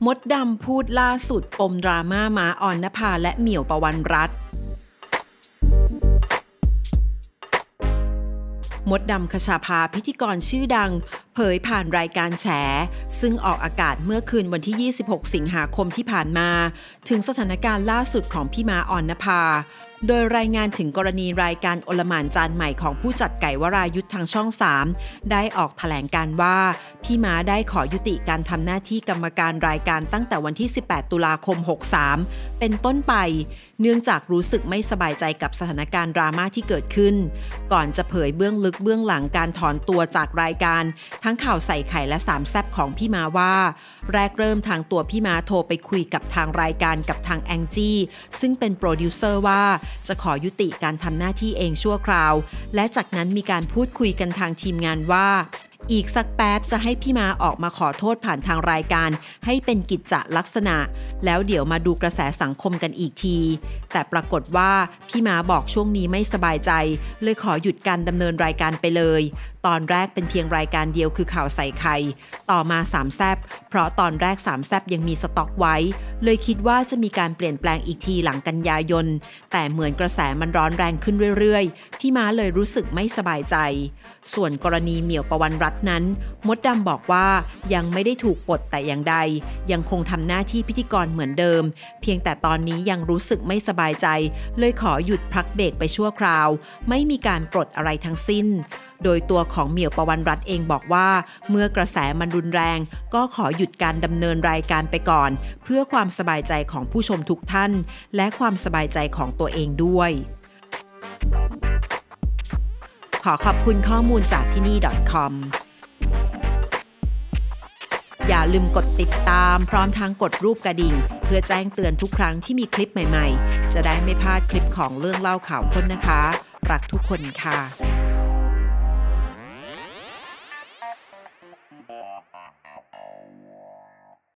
มดดำพูดล่าสุดปมดราม่าม้าออนนภาและเหมี่ยวปวรรณรัตน์มดดำคชาภาพิธีกรชื่อดังเผยผ่านรายการแฉซึ่งออกอากาศเมื่อคืนวันที่26สิงหาคมที่ผ่านมาถึงสถานการณ์ล่าสุดของพี่ม้าออนนภาโดยรายงานถึงกรณีรายการโอลหม่านจานใหม่ของผู้จัดไก่วรายุทธทางช่อง3ได้ออกแถลงการว่าพี่ม้าได้ขอยุติการทำหน้าที่กรรมการรายการตั้งแต่วันที่18ตุลาคม63เป็นต้นไปเนื่องจากรู้สึกไม่สบายใจกับสถานการณ์ดราม่าที่เกิดขึ้นก่อนจะเผยเบื้องลึกเบื้องหลังการถอนตัวจากรายการทั้งข่าวใส่ไข่และสามแซ่บของพี่ม้าว่าแรกเริ่มทางตัวพี่ม้าโทรไปคุยกับทางรายการกับทางแองจี้ซึ่งเป็นโปรดิวเซอร์ว่าจะขอยุติการทำหน้าที่เองชั่วคราวและจากนั้นมีการพูดคุยกันทางทีมงานว่าอีกสักแป๊บจะให้พี่ม้าออกมาขอโทษผ่านทางรายการให้เป็นกิจจลักษณะแล้วเดี๋ยวมาดูกระแสสังคมกันอีกทีแต่ปรากฏว่าพี่ม้าบอกช่วงนี้ไม่สบายใจเลยขอหยุดการดำเนินรายการไปเลยตอนแรกเป็นเพียงรายการเดียวคือข่าวใส่ไข่ต่อมาสามแซ่บเพราะตอนแรกสามแซ่บยังมีสต็อกไว้เลยคิดว่าจะมีการเปลี่ยนแปลงอีกทีหลังกันยายนแต่เหมือนกระแสมันร้อนแรงขึ้นเรื่อยๆพี่ม้าเลยรู้สึกไม่สบายใจส่วนกรณีเหมี่ยวปวรรณรัตน์นั้นมดดำบอกว่ายังไม่ได้ถูกปลดแต่อย่างใดยังคงทำหน้าที่พิธีกรเหมือนเดิมเพียงแต่ตอนนี้ยังรู้สึกไม่สบายใจเลยขอหยุดพักเบรกไปชั่วคราวไม่มีการปลดอะไรทั้งสิ้นโดยตัวของเหมี่ยวปวรรณรัตน์เองบอกว่าเมื่อกระแสมันรุนแรงก็ขอหยุดการดำเนินรายการไปก่อนเพื่อความสบายใจของผู้ชมทุกท่านและความสบายใจของตัวเองด้วยขอขอบคุณข้อมูลจากที่นี่ .com อย่าลืมกดติดตามพร้อมทั้งกดรูปกระดิ่งเพื่อแจ้งเตือนทุกครั้งที่มีคลิปใหม่ๆจะได้ไม่พลาดคลิปของเรื่องเล่าข่าวค้นนะคะรักทุกคนค่ะ